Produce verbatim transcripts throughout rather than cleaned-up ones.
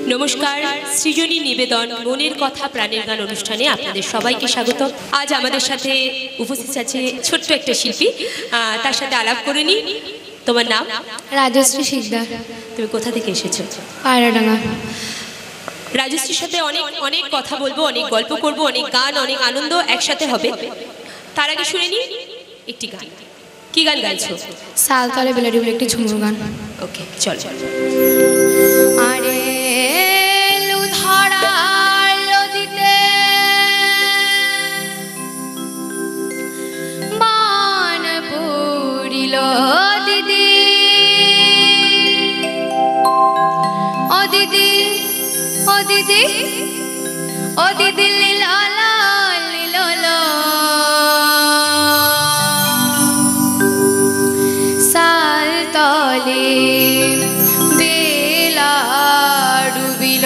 নমস্কার, সৃজনী নিবেদন মনের কথা প্রাণের গান অনুষ্ঠানে আপনাদের সবাইকে স্বাগত। আজ আমাদের সাথে উপস্থিত আছে ছোট্ট একটা শিল্পী, তার সাথে আলাপ করে নি। তোমার নাম? রাজশ্রী শিকদার। তুমি কোথা থেকে এসেছো? পায়রাডাঙ্গা। রাজশ্রীর সাথে অনেক অনেক কথা বলবো, অনেক গল্প করব, অনেক গান, অনেক আনন্দ একসাথে হবে। তার আগে শুনে নি একটি গান। কি গান গাইছো? সালতলে বেলাডি বলে একটি ঝুমুর গান। ওকে, চল চল। আরে লুধরা লদিতে মান পুরিল দিদি, ও দিদি ও দিদি ও দিদি লীলা লীলা সালতলে বেলা ডুবিল।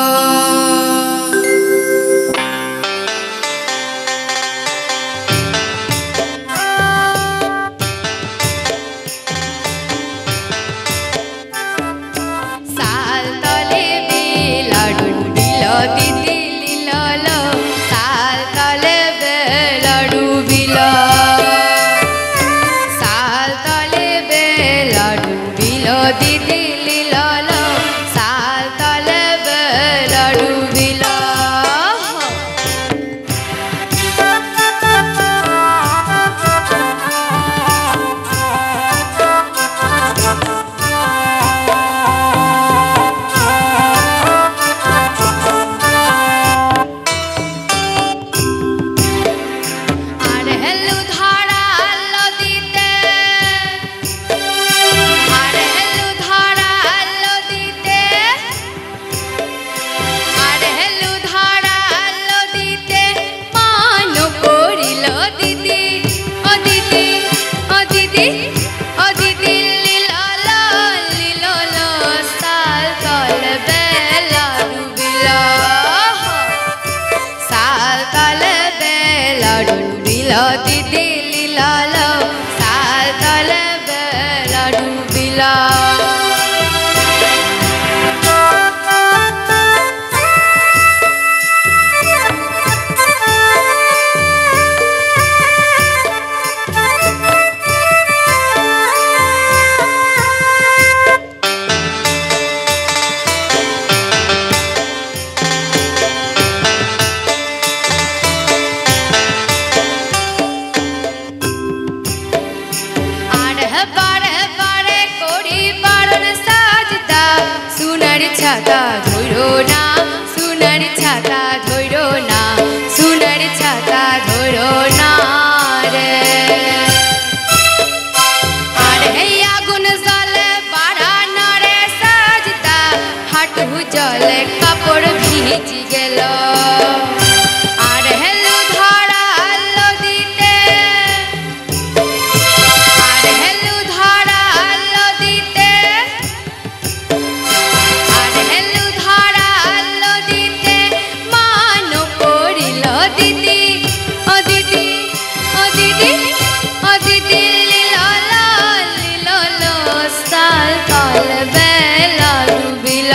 সালতলে বেলা ডুবিল দিদি লীলা, সালতলে বেলা ডুবিল, সালতলে বেলা ডুবিল দিদি লীলা, সালতলে বেলা ডুবিল। দিদি লীলা, সালতলে বেলা ডুবিল। ছাতা ধরো না, সোনার ছাতা ধরো না, সোনার ছাতা ধরো না রে। আর হে আগুন জলে বাড়া না রে সাজদা, হাঁটু জলে কাপড় ভিজি গেল। আর হেলু ধরা লদিতে, আর হেলু ধরা লদিতে, দিদি ও দিদি ও দিদি ও দিদি লীলা লীলা, সালতলে বেলা ডুবিল।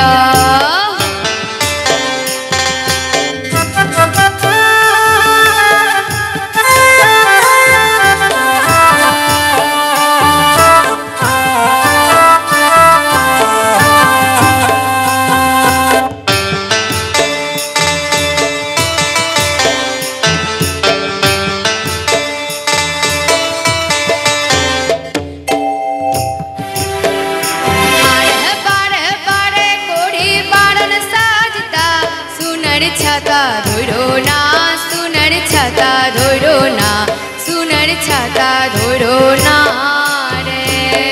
ছাতা ধরো না, সোনার ছাতা ধরো না, সোনার ছাতা ধরো না রে।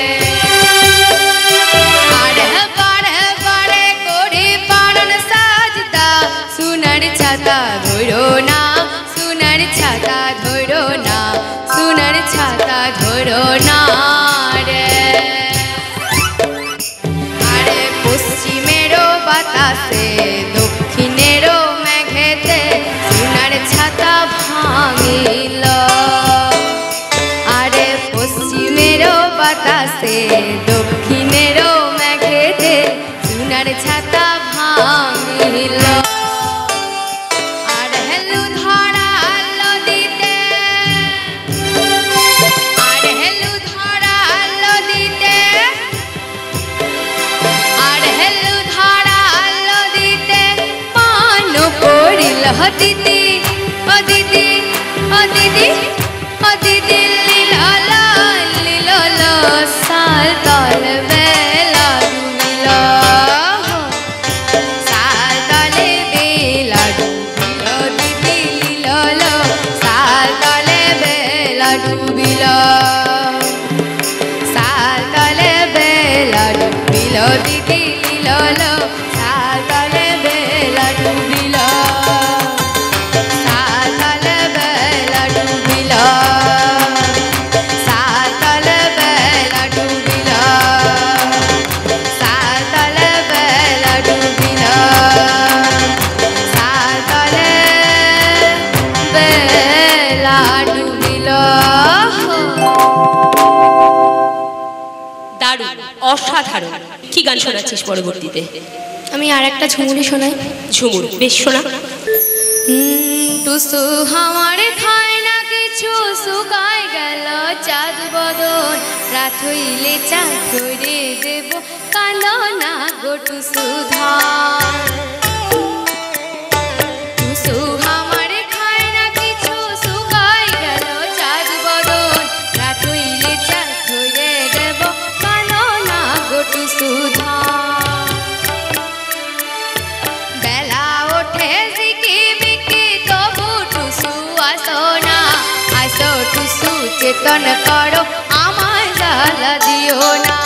আর বারে বারে করে পারন সাজদা, সোনার ছাতা ধরো না, সোনার ছাতা ধরো না, সোনার ছাতা ধরো না রে। আরে পশ্চিমেরও বাতাসে দক্ষিণেরও মেঘেতে সোনার ছাতা ভাঙিল। আরে পশ্চিমেরও বাতাসে দক্ষিণেরও মেঘেতে সোনার ছাতা ভাঙিল আর হেলু ধরা নদীতে আর হেলু ধরা নদীতে আর হেলু ধরা নদীতে পান পড়িল দিদি ও দিদি ও দিদি ও দিদি লীল লীল সাল তল বেলা ডুবিল সাল তলে বেলা ডুবিল দিদি লীল সাল তলে বেলা ডুবিল সাল তলে বেলা ডুবিল দিদি লীল সাল তলে বেলা ডুবিল সাল তলে বেলা ডুবিল সাল তলে বেলা ডুবিল সাল তলে বেলা ডুবিল সাল তলে বেলা ডুবিল দারুণ, অসাধারণ। কি গান শোনাচ্ছিস পরবর্তীতে? আমি আর একটা ঝুমুরি শোনাই। ঝুমুর, বেশ শোনা। টুসু আমার খায় না কিছু, শুকায় গেল চাঁদ বদন, রাত হইলে চাঁদ করে দেব, কাঁদো না গো টুসু ধান। টুসু আমার খায় না কিছু, শুকায় গেল চাঁদ বদন, রাত হইলে চাঁদ করে দেব, কাঁদো না গো টুসু ধান। বেলা ওঠে জিকি বিকি তবু টুসু আসো না, আসো টুসু চেতন করো আমায় জ্বালা দিও না।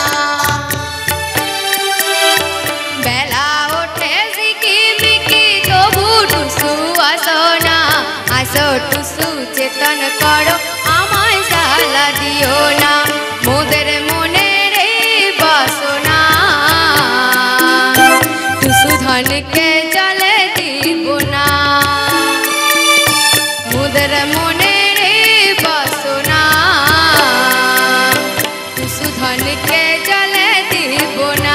বেলা ওঠে জিকি বিকি তবু টুসু আসো না, আসো টুসু চেতন করো আমায় জ্বালা দিও না। মোদের মনের এই বাসনা টুসু ধনকে জলে দিব না, মোদের মনের এই বাসনা টুসু ধনকে জলে দিব না।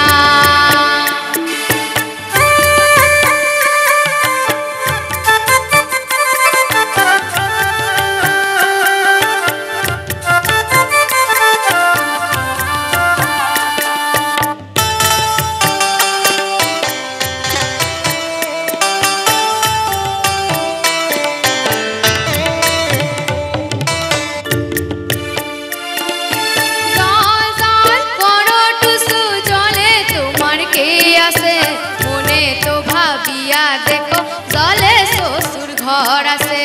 দেখো জলে শ্বশুর ঘর আছে,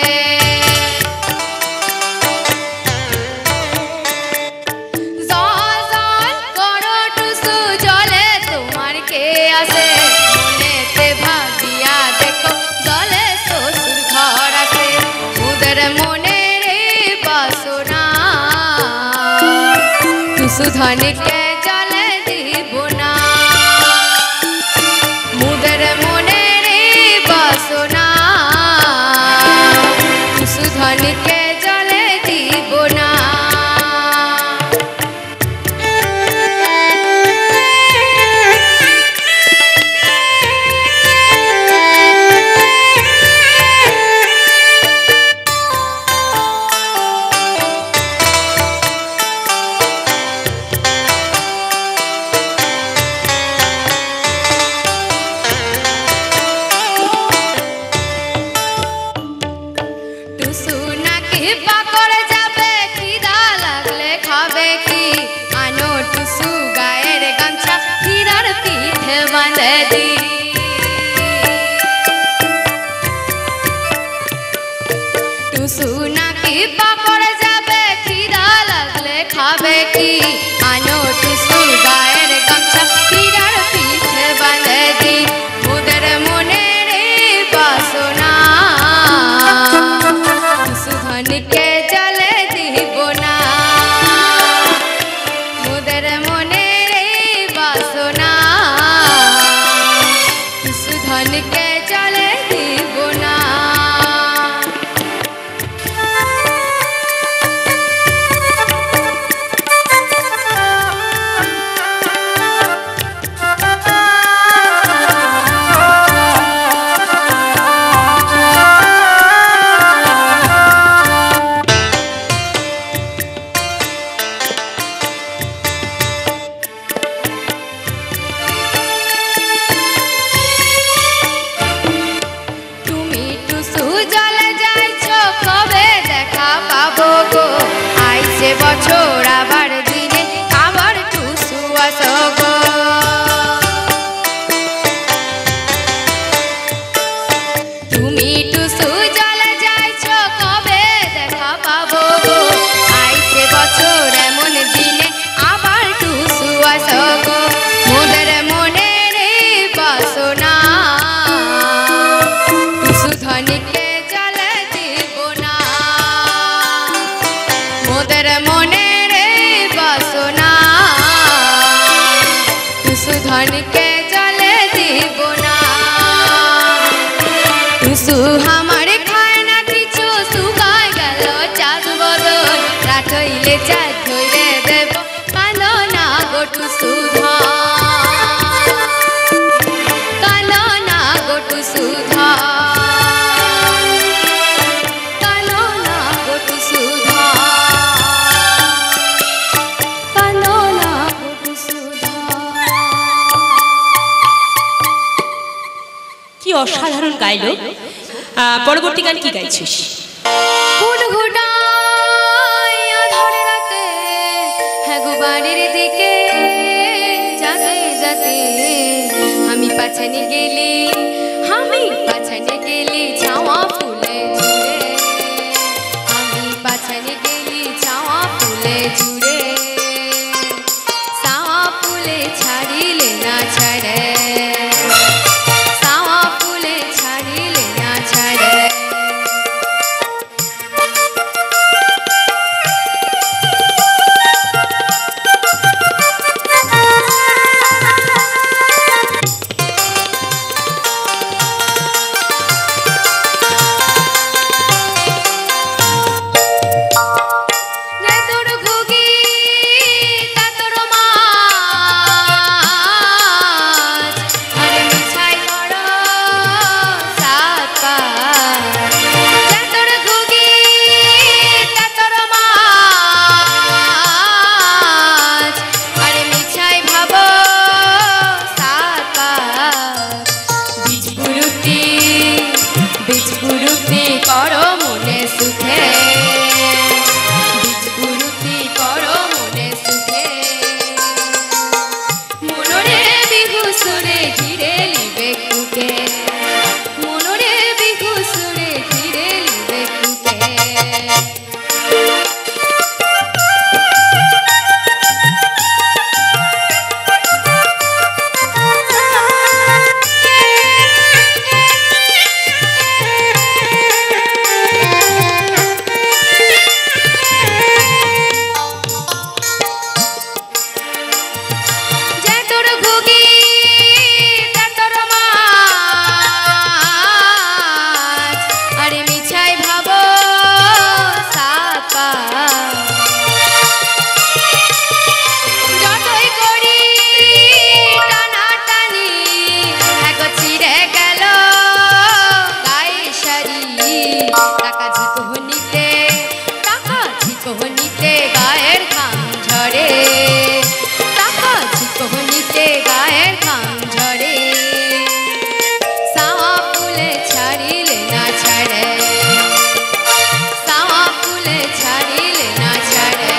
জল জল করো টুসু জলে তোমার কে আছে, মনেতে ভাবিয়া দেখো জলে শ্বশুর ঘর আছে। ওদের মনের বাসনা টুসু ধনকে জলে দিব না, মুদের মনের বাসনা টুসু ধনকে জলে দিব না। টুসু নাকি পাকড় যাবে, খিদা লাগলে খাবে কি, আনো টুসু গায়ের গামছা হীরার পিঠে বাঁধে দি। টুসু নাকি পাকড় যাবে, খিদা লাগলে খাবে কি, আনো টুসু গায়ের গামছা হীরার পিঠে বাঁধে দি। ওদের মনের বাসনা টুসু ধনকে জলে দিব না, মোদের মনের বাসনা টুসু ধনকে জলে দিব না। বছর আবার দিনে আবার টুসু আসো গো। তুমি টুসু চলে যাইছো কবে দেখা পাবো গো, আইছে বছর এমন দিনে আবার টুসু আসো গো। মোদের মনের বাসনা টুসু ধনিকে চলে দিব না, মোদের মনের বাসনা টুসু ধনিকে চলে দিব না। টুসু আমার খায় না কিছু, শুকায় গেল চাঁদ বদন, রাত হইলে চাঁদ ধরে দেব, কালো না গো টুসু ধন, কালো না গো টুসু ধন, কালো না গো টুসু ধন, কালো না গো টুসু ধন। কি অসাধারণ গাইলো। আহ, পরবর্তী গান কি গাইছিস? হুড়হুড়ায় আঁধার রাতে হ্যাঁ গো বাড়ির দিকে যাতে যাতে আমি পাছানে গেলি, আমি পাছানে গেলি ছাওয়া ফুলে জুড়ে, আমি পাছানে গেলি ছাওয়া ফুলে জুড়ে, ছাওয়া ফুলে ছাড়িলে না ছাড়ে, ছাওয়া ফুলে ছাড়িলে না ছাড়ে। করো মনে সুখে, বীজ গুরুতি করো মনে সুখে, মনরে বিহু সুরে ঘিরে লিবে কুকে, মনরে বিহু সুরে ঘিরে লিবে কুকে। গায়ের ঘাম ঝরে, টাকা ঝিকহনিতে গায়ের ঘাম ঝরে, সাওয়া ফুলে ছাড়িলে না ছাড়ে, সাওয়া ফুলে ছাড়িলে না ছাড়ে।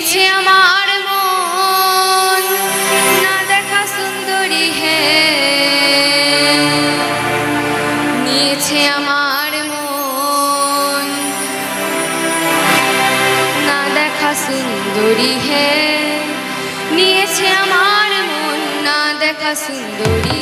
নিয়েছে আমার মন না দেখা সুন্দরী হে, নিয়েছে আমার মন না দেখা সুন্দরী হে, নিয়েছে আমার মন না দেখা সুন্দরী।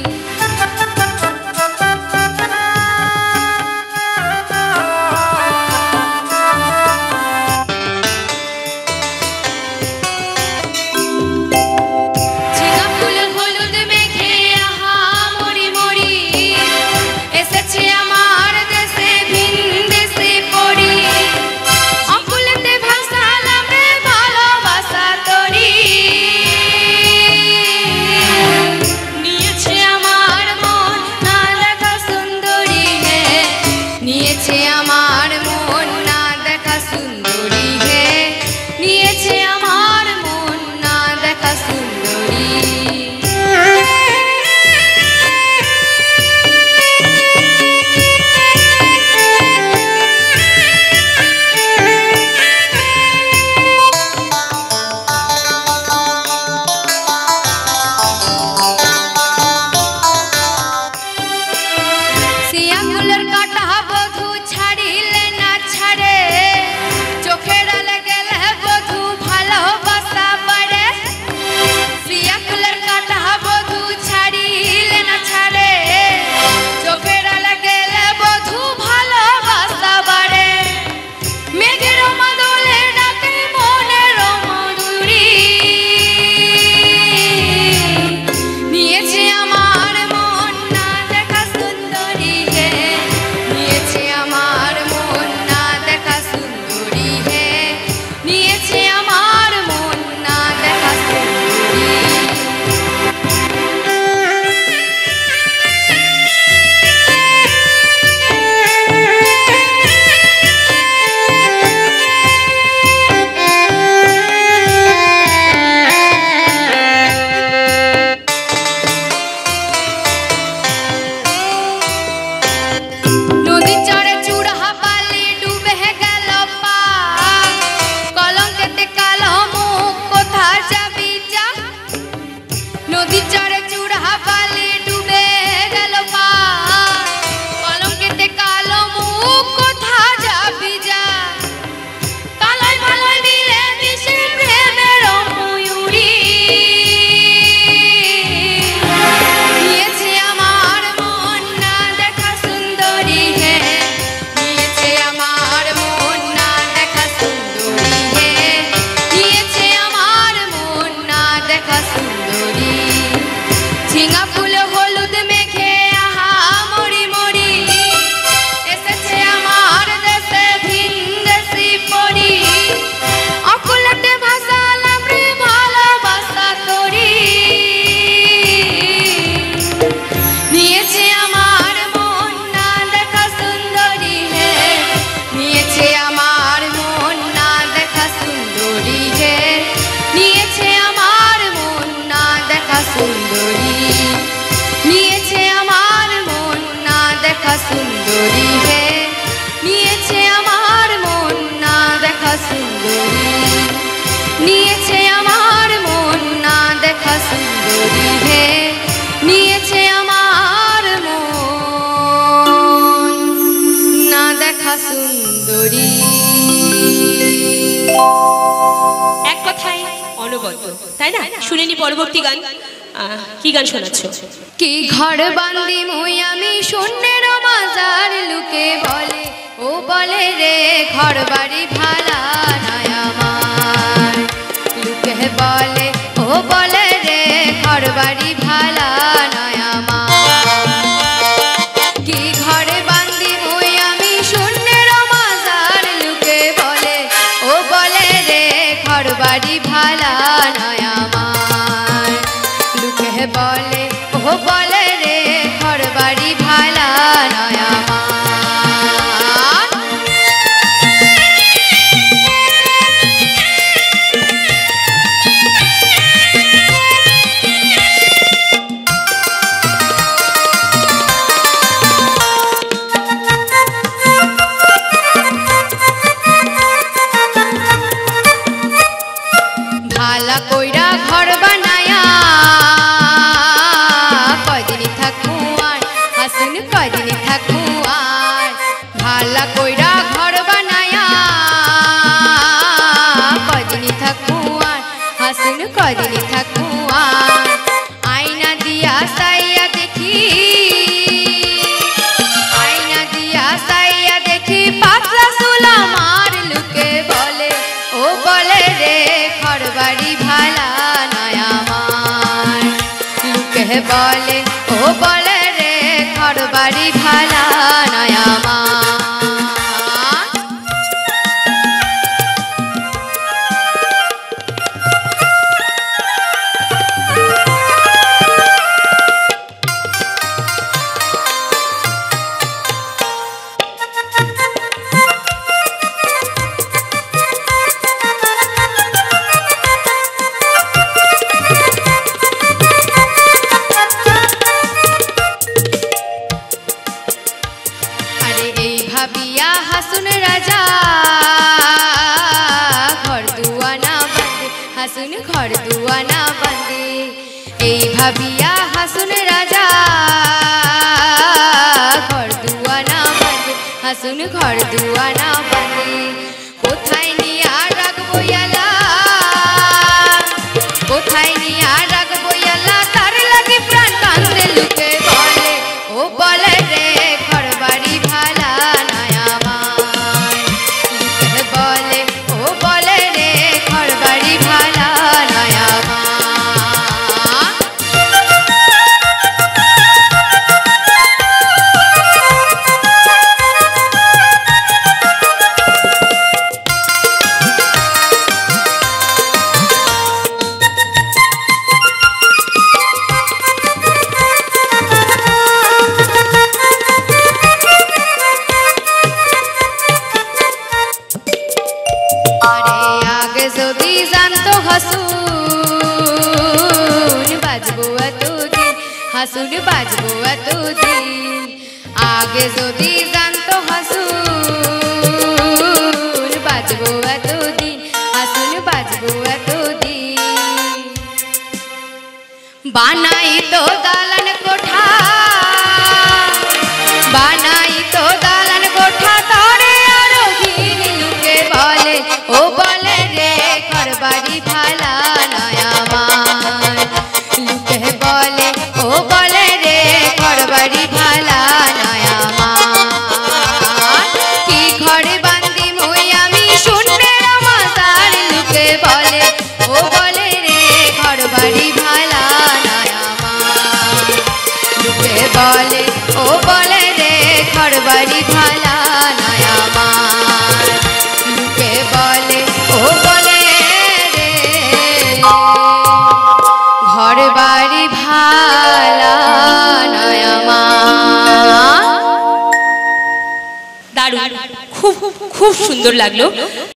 এক কথায় অনবদ্য, তাই না? শুনেনি পরবর্তী গান কি গান শোনাচ্ছ? কি ঘর বান্দি মুই আমি শূন্যের মাজার লুকে বলে ও বলে রে ঘর বাড়ি ভালা নয় আমার, লুকে বলে ও বলে রে ঘর বাড়ি ভালা নয় আমার। কি ঘরে বান্দি মুই আমি শূন্যের মাজার লুকে বলে ও বলে রে ঘর বাড়ি ভালা নয় আমার, লুকে বলে ও বলে রে ঘর বাড়ি ভালা নয় আমার। বলে ও বলে রে ঘর বাড়ি ভালা নয় আমার। ভাবিয়া হাসুন রাজা ঘর দুয়ানা বাঁধে, হাসুন ঘর দুয়ানা বাঁধে। এই ভাবিয়া হাসুন রাজা ঘর দুয়ানা বাঁধে, হাসুন ঘর দুয়ানা বাঁধে। কোথায় নিয়া রাখবো ইয়ালা, কোথায় নিয়া রাখবো ইয়ালা, তার লাগে প্রাণ কান্দে লুকে বলে ও বলে রে ঘর বাড়ি ভালা নয় আমার। লুকে বলে ও বলে রে ঘর বাড়ি ভালা নয় আমার। যদি জানতো হাসুন বাজবো এতদিন, হাসুন বাজবো এতদিন। আগে যদি জানতো হাসুন বাজবো এতদিন, হাসুন বাজবো এতদিন। বানাই তো দালান কোঠা, বানাই তো দালান কোঠা, তরে আরো ঘিন লুকে বলে ও বলে রে ঘর বাড়ি ভালা নয় আমার। লুকে বলে ও বলে রে ঘর বাড়ি ভালা নয় আমার। কি ঘরে বান্দি মই আমি শুনলে আমার, লুকে বলে ও বলে রে ঘর বাড়ি ভালা নয় আমার। লুকে বলে ও বলে রে ঘর বাড়ি ভালা নয় আমার। লুকে বলে ও বলে রে ঘর বাড়ি ভালা নয় আমার। দারুণ, খুব খুব সুন্দর লাগলো।